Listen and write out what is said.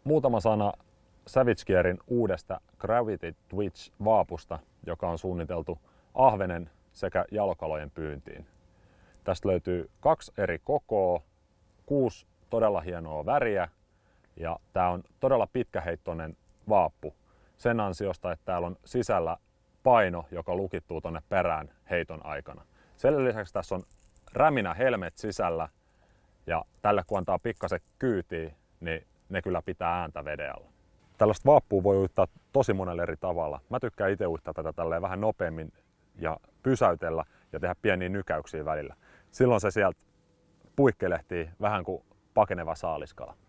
Muutama sana Savage Gearin uudesta Gravity Twitch vaapusta, joka on suunniteltu ahvenen sekä jalokalojen pyyntiin. Tästä löytyy 2 eri kokoa, 6 todella hienoa väriä ja tämä on todella pitkäheittoinen vaappu sen ansiosta, että täällä on sisällä paino, joka lukittuu tonne perään heiton aikana. Sen lisäksi tässä on räminä helmet sisällä ja tälle kun antaa pikkasen kyytiä, niin ne kyllä pitää ääntä veden alla. Tällaista vaappua voi uittaa tosi monella eri tavalla. Mä tykkään itse uittaa tätä tälleen vähän nopeammin ja pysäytellä ja tehdä pieniä nykäyksiä välillä. Silloin se sieltä puikkelehtii vähän kuin pakeneva saaliskala.